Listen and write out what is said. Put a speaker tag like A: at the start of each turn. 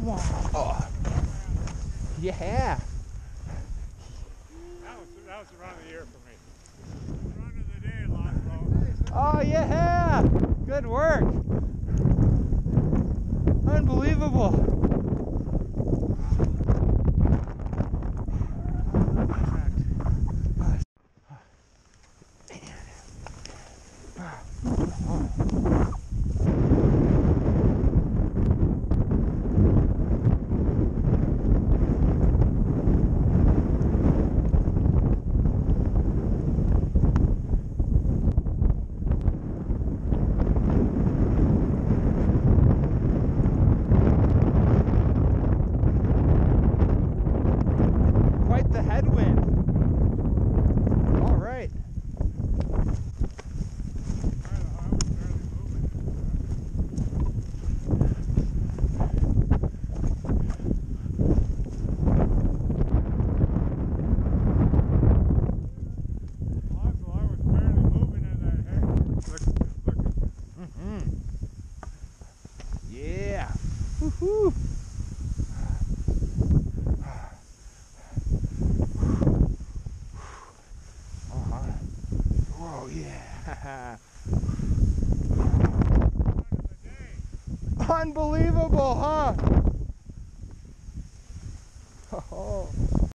A: Oh. Yeah.
B: That was the run of the year for me. Run of the day, Laszlo.
A: Oh yeah. Good work. Unbelievable. Quite the headwind. All right. Yeah. Woohoo. Whoa, yeah. Unbelievable, huh?